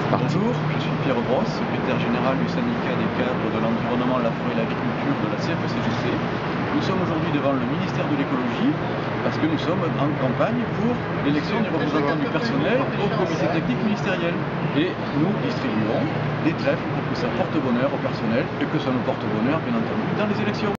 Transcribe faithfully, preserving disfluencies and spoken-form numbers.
Bonjour, je suis Pierre Brosse, secrétaire général du syndicat des cadres de l'environnement, la forêt et l'agriculture de la C F C G C. Nous sommes aujourd'hui devant le ministère de l'écologie parce que nous sommes en campagne pour l'élection du représentant du personnel au comité technique ministériel. Et nous distribuons des trèfles pour que ça porte bonheur au personnel et que ça nous porte bonheur, bien entendu, dans les élections.